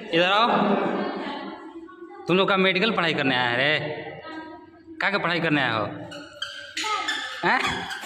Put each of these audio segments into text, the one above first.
इधर आओ। तुम लोग का मेडिकल पढ़ाई करने आया है रे? क्या पढ़ाई करने आया हो? हैं?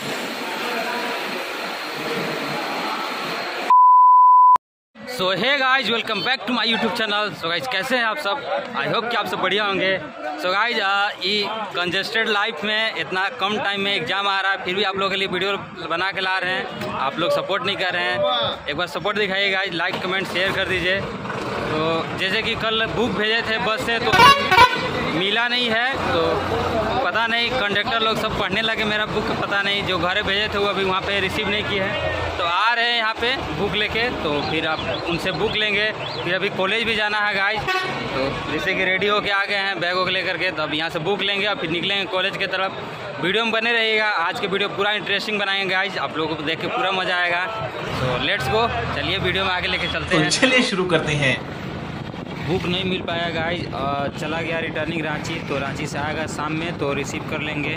So hey guys, welcome back to my YouTube channel. So guys, कैसे हैं आप सब? आई होप कि आप सब बढ़िया होंगे। सो गाइज, ये कंजेस्टेड लाइफ में इतना कम टाइम में एग्जाम आ रहा है, फिर भी आप लोगों के लिए वीडियो बना के ला रहे हैं। आप लोग सपोर्ट नहीं कर रहे हैं। एक बार सपोर्ट दिखाइए गाइज, लाइक कमेंट शेयर कर दीजिए। तो जैसे कि कल बुक भेजे थे बस से, तो मिला नहीं है, तो पता नहीं कंडक्टर लोग सब पढ़ने लगे मेरा बुक, पता नहीं जो घरे भेजे थे वो अभी वहाँ पे रिसीव नहीं किए हैं। तो आ रहे हैं यहाँ पे बुक लेके, तो फिर आप उनसे बुक लेंगे। फिर अभी कॉलेज भी जाना है गाइस, तो जैसे कि रेडी होके आ गए हैं बैग वैग लेकर के, तो अब यहाँ से बुक लेंगे और फिर निकलेंगे कॉलेज की तरफ। वीडियो में बने रहिएगा, आज के वीडियो पूरा इंटरेस्टिंग बनाएंगे गाइस, आप लोगों को देख के पूरा मज़ा आएगा। तो लेट्स गो, चलिए वीडियो में आगे लेके चलते हैं। चलिए शुरू करते हैं। बुक नहीं मिल पाया गाइज, चला गया रिटर्निंग रांची, तो रांची से आएगा शाम में, तो रिसीव कर लेंगे।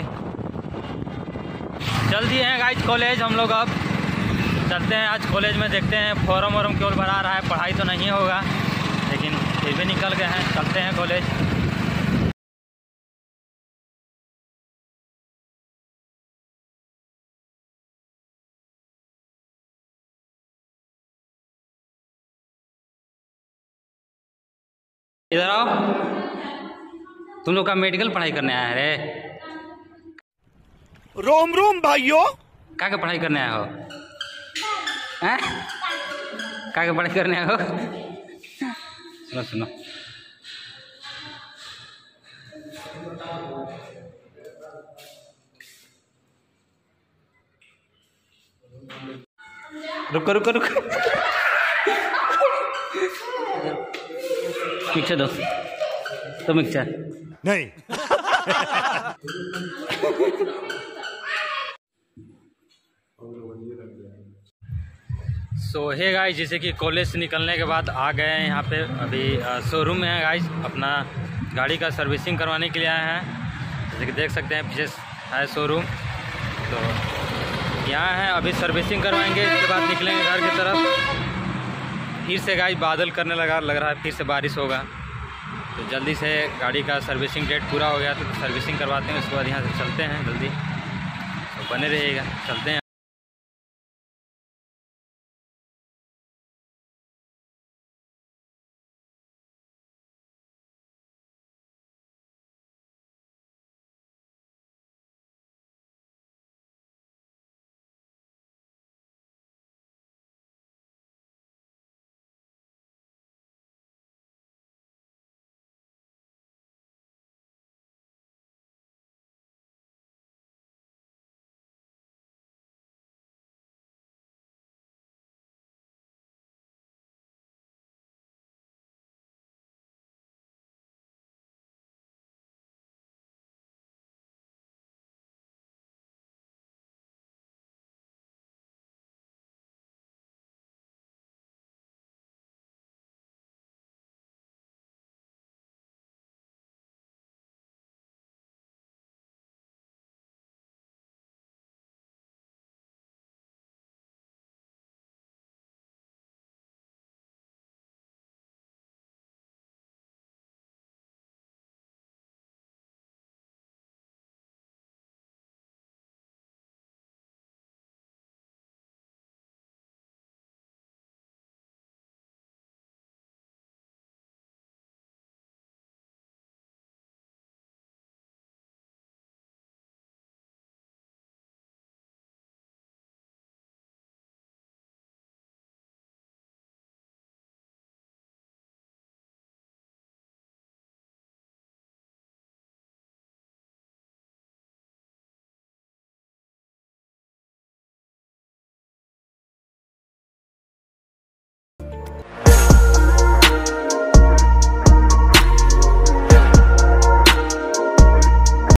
चल दिए हैं गाइज कॉलेज हम लोग। अब चलते हैं आज कॉलेज में, देखते हैं फॉर्म वॉर्म केवल भरा रहा है, पढ़ाई तो नहीं होगा, लेकिन फिर भी निकल गए हैं। चलते हैं कॉलेज। इधर आओ। तुम लोग का मेडिकल पढ़ाई करने आया है रे? रोम रोम भाइयों। क्या पढ़ाई करने आया हो? हैं? क्या पढ़ाई करने आया हो? सुनो सुनो, रुको रुको रुको, मिक्सर दो तो मिक्सर नहीं। सो हे गाइस, जैसे कि कॉलेज से निकलने के बाद आ गए हैं यहाँ पे, अभी शोरूम में है गाइस, अपना गाड़ी का सर्विसिंग करवाने के लिए आए हैं। जैसे कि देख सकते हैं पीछे है शोरूम, तो यहाँ है, अभी सर्विसिंग करवाएंगे, इसके बाद निकलेंगे घर की तरफ। फिर से गाइस बादल करने लग रहा है, फिर से बारिश होगा, तो जल्दी से गाड़ी का सर्विसिंग डेट पूरा हो गया, तो सर्विसिंग करवाते हैं, उसके बाद यहाँ से चलते हैं जल्दी। तो बने रहिएगा, चलते हैं।